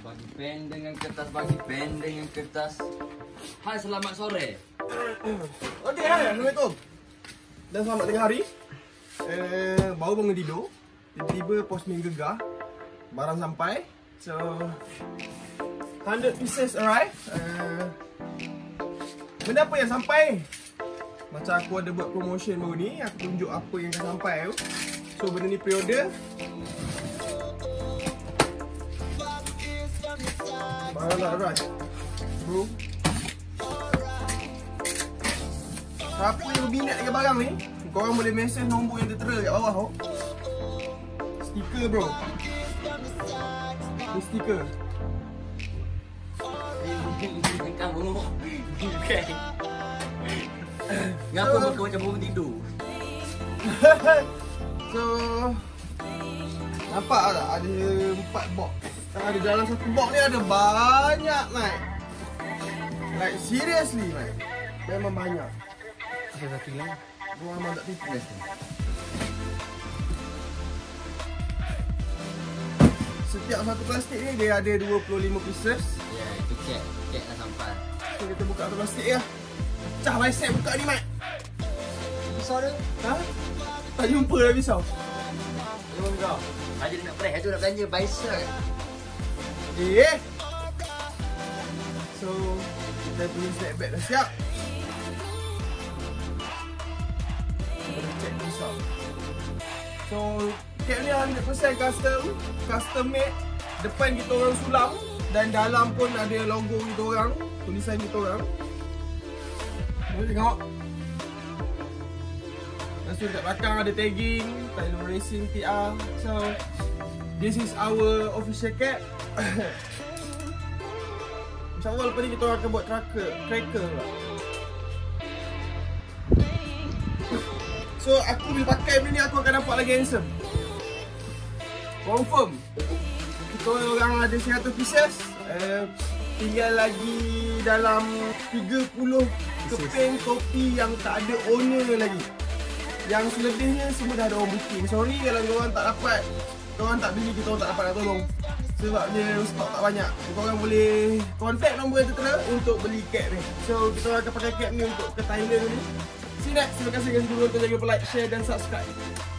Bagi pen dengan kertas, bagi pen dengan kertas. Hai, selamat sore. Okey, hai, Assalamualaikum. Dan selamat tengah hari. Baru bangun tidur. Tiba-tiba postman gegah. Barang sampai. So 100 pieces arrive. Benda apa yang sampai? Macam aku ada buat promotion baru ni, aku tunjuk apa yang dah sampai tu. So benda ni pre-order. Barang dah arrive, bro. Siapa yang berminat dengan barang ni, korang boleh message nombor yang tertera kat bawah tu. Stiker, bro. Ni stiker. Kamu bukan. Ngapa muka macam baru tidur? So nampak tak? Ada 4 box. Ada dalam satu box ni ada banyak, Mike. Like seriously, Mike. Memang banyak. Ada satu lagi. Gua memang tak tipu. Setiap satu plastik ni dia ada 25 pieces. Ya, itu kek dah sampai. So kita buka satu plastik ya. Pecah bicep buka ni, Mat. Pisau dia? Ha? Tak jumpa dah pisau. Memang kau. Aja nak press, tu nak belanja bicep. So kita punya snack bag dah siap. Kita check pisau. So kek ni 100% custom made. Depan kita orang sulam dan dalam pun ada logo kita orang, tulisan kita orang. Boleh tengok. Lepas tu kat belakang ada tagging Tyler Racing TR. So this is our official cap. InsyaAllah lepas ni kita orang akan buat cracker lah. So aku bila pakai benda ni aku akan nampak lagi handsome. Confirm. Kita orang ada 100 pieces. Tinggal lagi dalam 30 keping topi yang tak ada owner lagi. Yang selebihnya semua dah ada orang booking. Sorry kalau korang tak dapat, korang tak beli, kita orang tak dapat nak tolong. Sebabnya stok tak banyak. Korang boleh contact nombor yang tertera untuk beli cap ni. So kita orang akan pakai cap ni untuk ke Thailand ni. See you next. Terima kasih kerana sudi menonton. Jangan lupa like, share dan subscribe.